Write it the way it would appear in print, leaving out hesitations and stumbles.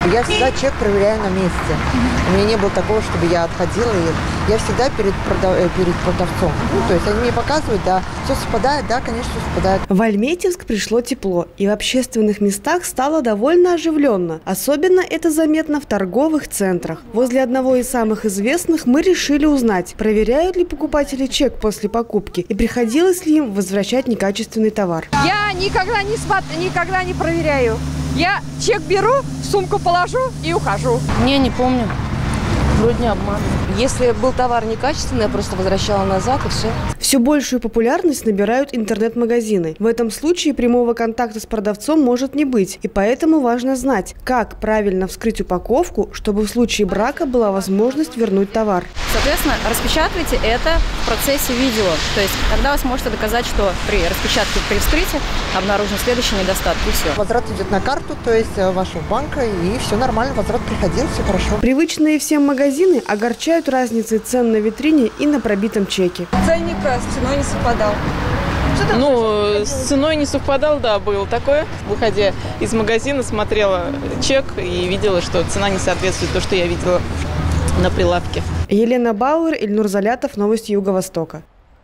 Я всегда чек проверяю на месте. У меня не было такого, чтобы я отходила. И я всегда перед продавцом. То есть они мне показывают, да, все совпадает, да, конечно, все совпадает. В Альметьевск пришло тепло, и в общественных местах стало довольно оживленно. Особенно это заметно в торговых центрах. Возле одного из самых известных мы решили узнать, проверяют ли покупатели чек после покупки и приходилось ли им возвращать некачественный товар. Я никогда не проверяю. Я чек беру, в сумку положу и ухожу. Не помню. Вроде не обманываю. Если был товар некачественный, я просто возвращала назад и все. Все большую популярность набирают интернет-магазины. В этом случае прямого контакта с продавцом может не быть. И поэтому важно знать, как правильно вскрыть упаковку, чтобы в случае брака была возможность вернуть товар. Соответственно, распечатывайте это в процессе видео. То есть тогда вы сможете доказать, что при распечатке, при вскрытии обнаружены следующие недостатки. И все. Возврат идет на карту, то есть вашего банка, и все нормально, возврат приходил, все хорошо. Привычные всем магазины огорчают разницей цен на витрине и на пробитом чеке. Ценник с ценой не совпадал. С ценой не совпадал, да, было такое. Выходя из магазина, смотрела чек и видела, что цена не соответствует тому, что я видела на прилавке. Елена Бауэр, Ильнур Залятов, новости Юго-Востока.